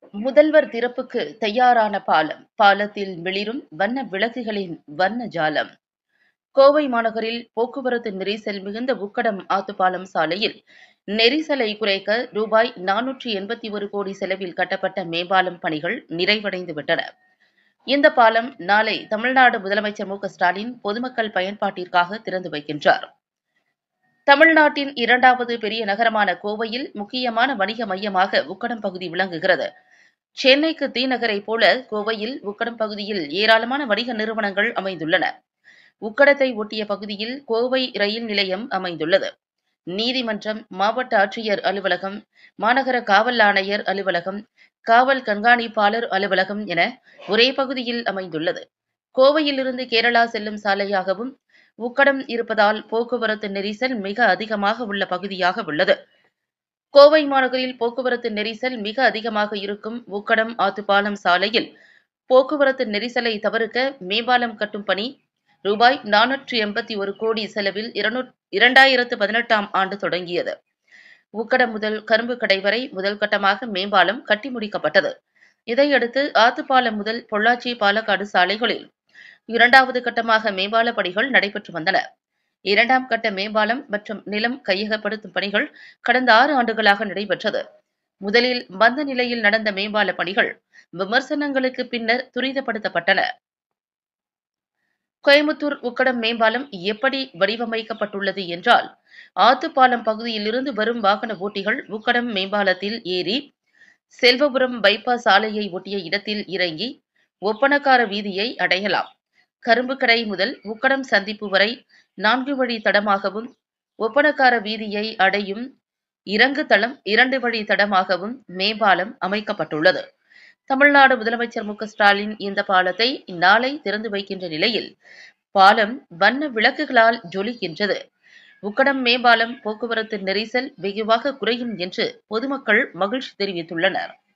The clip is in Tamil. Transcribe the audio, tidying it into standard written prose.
முதல்வர் திறப்புக்கு தயாரான பாலம். பாலத்தில் மிளிரும் வண்ண விளக்குகளின் வண்ண ஜாலம். கோவை மாநகரில் போக்குவரத்து நெரிசல் மிகுந்த உக்கடம் ஆத்துப்பாலம் சாலையில் நெரிசலை குறைக்க ரூபாய் 481 கோடி செலவில் கட்டப்பட்ட மேம்பாலம் பணிகள் நிறைவடைந்து விட்டன. இந்த பாலம் நாளை தமிழ்நாடு முதலமைச்சர் மு.க.ஸ்டாலின் பொதுமக்கள் பயன்பாட்டிற்காக திறந்து வைக்கின்றார். தமிழ்நாட்டின் இரண்டாவது பெரிய நகரமான கோவையில் முக்கியமான வணிக மையமாக உக்கடம் பகுதி விளங்குகிறது. சென்னைக்கு தி நகரைப் போல கோவையில் உக்கடம் பகுதியில் ஏராளமான வணிக நிறுவனங்கள் அமைந்துள்ளன. உக்கடத்தை ஒட்டிய பகுதியில் கோவை ரயில் நிலையம் அமைந்துள்ளது. நீதிமன்றம், மாவட்ட ஆட்சியர் அலுவலகம், மாநகர காவல் ஆணையர் அலுவலகம், காவல் கண்காணிப்பாளர் அலுவலகம் என ஒரே பகுதியில் அமைந்துள்ளது. கோவையிலிருந்து கேரளா செல்லும் சாலையாகவும் உக்கடம் இருப்பதால் போக்குவரத்து நெரிசல் மிக அதிகமாக உள்ள பகுதியாக உள்ளது. கோவை மாநகரில் போக்குவரத்து நெரிசல் மிக அதிகமாக இருக்கும் உக்கடம் ஆத்துப்பாலம் சாலையில் போக்குவரத்து நெரிசலை தவிர்க்க மேம்பாலம் கட்டும் பணி ரூபாய் 481 கோடி செலவில் 2018ஆம் ஆண்டு தொடங்கியது. உக்கடம் முதல் கரும்புக்கடை வரை முதல் கட்டமாக மேம்பாலம் கட்டி முடிக்கப்பட்டது. இதையடுத்து ஆத்துப்பாலம் முதல் பொள்ளாச்சி பாலக்காடு சாலைகளில் இரண்டாவது கட்டமாக மேம்பால பணிகள் நடைபெற்று வந்தன. இரண்டாம் கட்ட மேம்பாலம் மற்றும் நிலம் கையகப்படுத்தும் பணிகள் கடந்த 6 ஆண்டுகளாக நடைபெற்றது. முதலில் மந்த நிலையில் நடந்த மேம்பால பணிகள் விமர்சனங்களுக்கு பின்னர் துரிதப்படுத்தப்பட்டன. கோயமுத்தூர் உக்கடம் மேம்பாலம் எப்படி வடிவமைக்கப்பட்டுள்ளது என்றால், ஆத்துப்பாலம் பகுதியிலிருந்து வரும் வாகன ஓட்டிகள் உக்கடம் மேம்பாலத்தில் ஏறி செல்வபுரம் பைபாஸ் சாலையை ஒட்டிய இடத்தில் இறங்கி ஒப்பனக்கார வீதியை அடையலாம். கரும்புக்கடை முதல் உக்கடம் சந்திப்பு வரை 4 வழி தடமாகவும், ஒப்பனக்கார வீதியை அடையும் இறங்கு தளம் 2 வழி தடமாகவும் மேம்பாலம் அமைக்கப்பட்டுள்ளது. தமிழ்நாடு முதலமைச்சர் மு.க.ஸ்டாலின் இந்த பாலத்தை நாளை திறந்து வைக்கின்ற நிலையில் பாலம் வண்ண விளக்குகளால் ஜொலிக்கின்றது. உக்கடம் மேம்பாலம் போக்குவரத்து நெரிசல் வெகுவாக குறையும் என்று பொதுமக்கள் மகிழ்ச்சி தெரிவித்துள்ளனர்.